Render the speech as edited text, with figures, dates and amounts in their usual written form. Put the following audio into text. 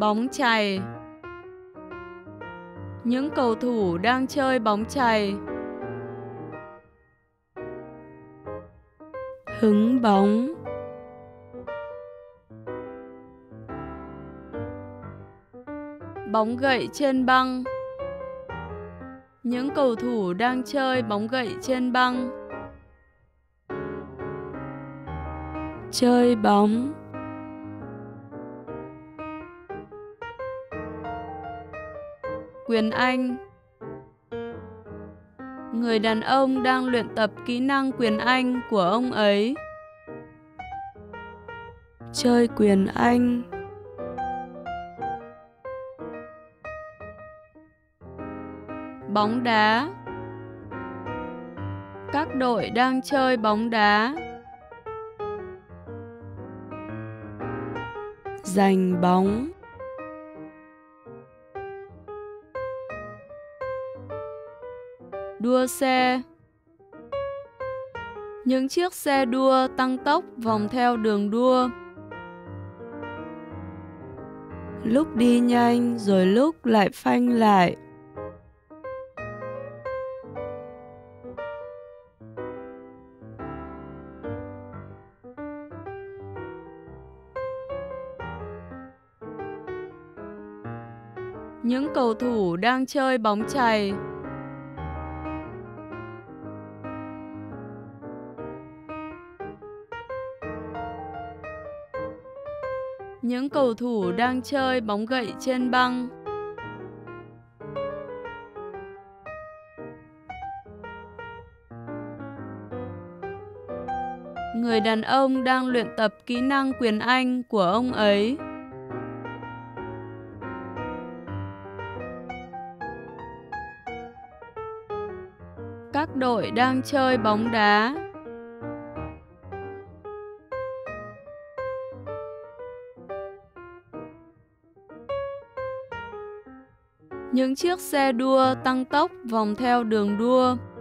Bóng chày. Những cầu thủ đang chơi bóng chày. Hứng bóng. Bóng gậy trên băng. Những cầu thủ đang chơi bóng gậy trên băng. Chơi bóng. Quyền Anh. Người đàn ông đang luyện tập kỹ năng quyền Anh của ông ấy. Chơi quyền Anh. Bóng đá. Các đội đang chơi bóng đá. Giành bóng. Đua xe. Những chiếc xe đua tăng tốc vòng theo đường đua. Lúc đi nhanh rồi lúc lại phanh lại. Những cầu thủ đang chơi bóng chày. Những cầu thủ đang chơi bóng gậy trên băng. Người đàn ông đang luyện tập kỹ năng quyền Anh của ông ấy. Các đội đang chơi bóng đá. Những chiếc xe đua tăng tốc vòng theo đường đua.